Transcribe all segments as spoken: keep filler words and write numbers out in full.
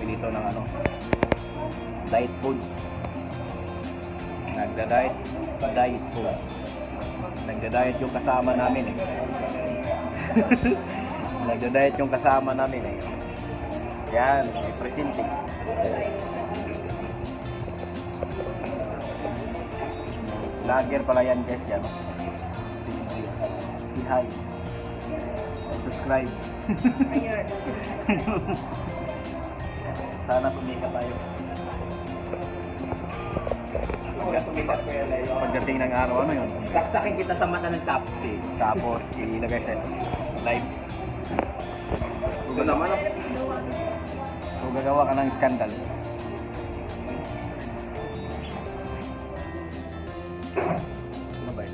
dito ng ano, diet food. Nagda-diet, diet food. Nagda-diet yung kasama namin eh. Nagda-diet yung kasama namin eh. Yan, i-presenting. Vlogger pala yan guys, yan. Si hi. Subscribe. Sana kumita tayo. Pagdating ng araw, ano yun? Saksakin kita sa mata ng tapsi. Tapos ilagay sa live. Ito naman. So gagawa ka ng skandal. Ano ba yun?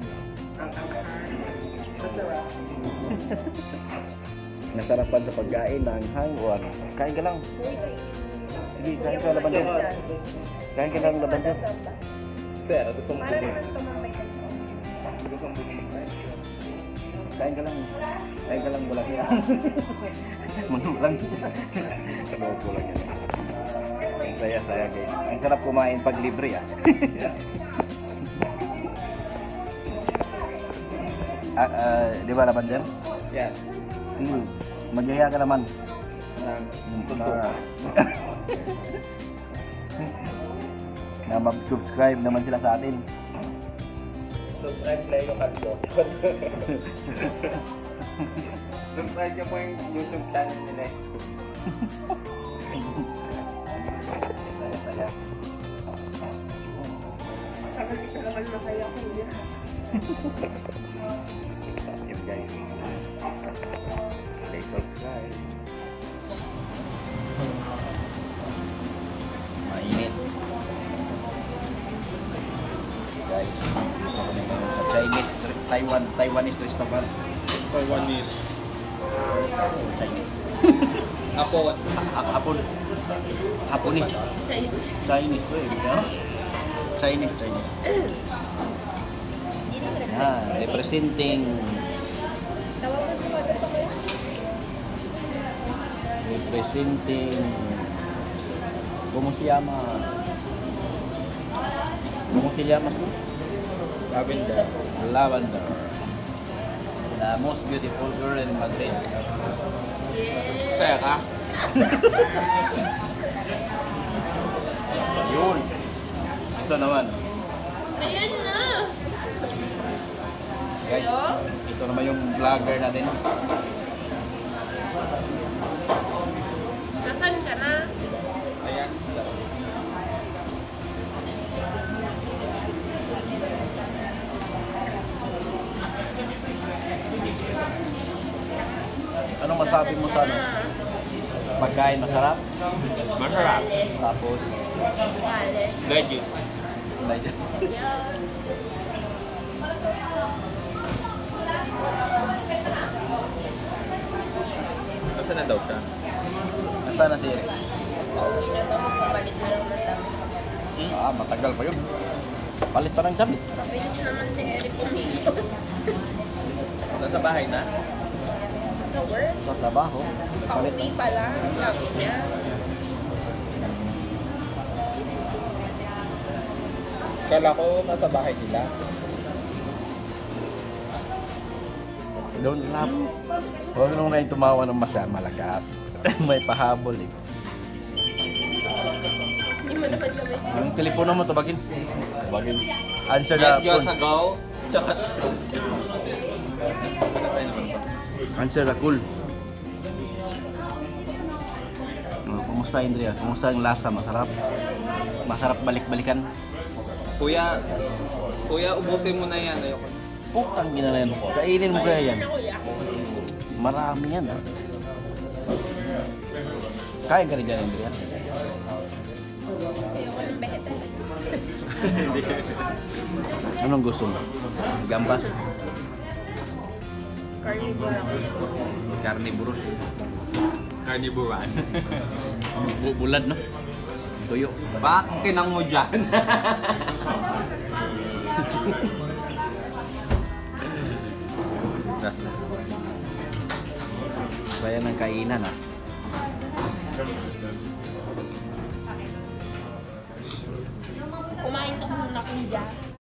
Nasarapan sa pagkain, nanghang o ano? Kain ka lang. Sige, kain ka laban dyan. Kain ka lang laban dyan. Pero gusto mo bumili. Gusto mo bumili. Kain ka lang. Kain ka lang, wala kaya. Manok lang. Kadopo lang yan. Ang saya-saya guys. Ang sarap kumain pag libre ah. ah uh, di ba laban dyan? Yan. Hmm. Magyaya ka naman. Nang Na, na mag-subscribe naman sila sa atin. subscribe lang yung kanto. Subscribe niyo po yung YouTube channel nila eh. Yun guys. Play subscribe. Mainit. Guys, dito kami ngayon sa Chinese, Taiwan, Taiwanese restaurant. Taiwanese. Chinese. Apo. Hapon. Haponis. Chinese to eh. Chinese, Chinese. Yan, representing representing ¿cómo se llama? ¿Cómo se llama tú? Lavender. Lavender. The most beautiful girl in Madrid. Saya ka? Yun. Ito naman. Ayan na. Guys, ito naman yung vlogger natin. Nasaan ka na? Ayan. Anong masabi mo sa ano? Pagkain masarap? Masarap. Tapos, Vale. Legit. like, Nasaan na daw siya? nasaan na si Eric? Pauwi na daw magpapalit na lang ng damit. Ah, matagal pa yun. Palit pa ng damit. Mabilis naman si Eric umigos. Nasa bahay na? Sa work. Sa trabaho. Palit. Pauwi pa lang, sabi niya. Kala ko nasa bahay nila. Don't laugh. Huwag nung ngayon tumawa ng masya malakas. May pahabol eh. Hindi mo naman kami. Yung telepono mo, tubagin. Tubagin. Answer Yes, the Diyos phone. ago. Tsaka... Answer the cool. Oh, kumusta Indria? Kumusta yung lasa? Masarap? Masarap balik-balikan? Kuya, kuya, ubusin mo na yan. Ayoko. Putang ina na yan. Kainin mo kaya yan. Kuya. Marami yan ah. Kain ka rin dyan Indria? Ayoko ng behete. Anong gusto mo? Gambas? Carnivore ako. Carnivorous? Carnivoran. Bu- Bulad no? Tuyo. Bakit kinang mo dyan? Kaya ng kainan ah. Kumain ka muna kuya.